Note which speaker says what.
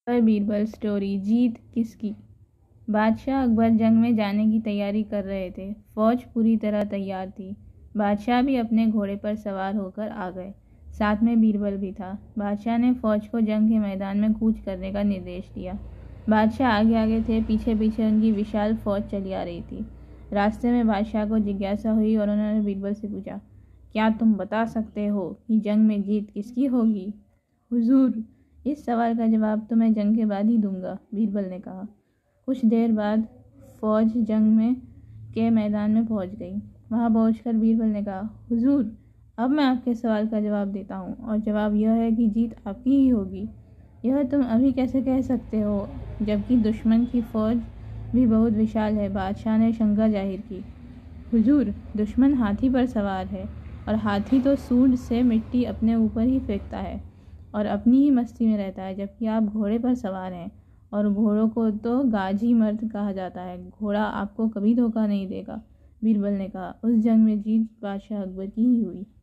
Speaker 1: पर बीरबल स्टोरी जीत किसकी। बादशाह अकबर जंग में जाने की तैयारी कर रहे थे। फौज पूरी तरह तैयार थी। बादशाह भी अपने घोड़े पर सवार होकर आ गए। साथ में बीरबल भी था। बादशाह ने फौज को जंग के मैदान में कूच करने का निर्देश दिया। बादशाह आगे आगे थे, पीछे पीछे उनकी विशाल फौज चली आ रही थी। रास्ते में बादशाह को जिज्ञासा हुई और उन्होंने बीरबल से पूछा, क्या तुम बता सकते हो कि जंग में जीत किसकी होगी। हुजूर, इस सवाल का जवाब तो मैं जंग के बाद ही दूंगा, बीरबल ने कहा। कुछ देर बाद फौज जंग के मैदान में पहुंच गई। वहां पहुंचकर बीरबल ने कहा, हुजूर, अब मैं आपके सवाल का जवाब देता हूं और जवाब यह है कि जीत आपकी ही होगी। यह तुम अभी कैसे कह सकते हो, जबकि दुश्मन की फौज भी बहुत विशाल है। बादशाह ने शंका जाहिर की। हुजूर, दुश्मन हाथी पर सवार है और हाथी तो सूंड से मिट्टी अपने ऊपर ही फेंकता है और अपनी ही मस्ती में रहता है, जबकि आप घोड़े पर सवार हैं और घोड़ों को तो गाजी मर्द कहा जाता है। घोड़ा आपको कभी धोखा नहीं देगा, बीरबल ने कहा। उस जंग में जीत बादशाह अकबर की ही हुई।